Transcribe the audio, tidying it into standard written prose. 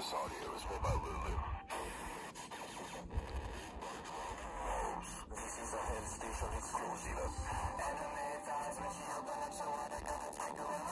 This audio is made by Lulu. This is a Hell Station exclusive.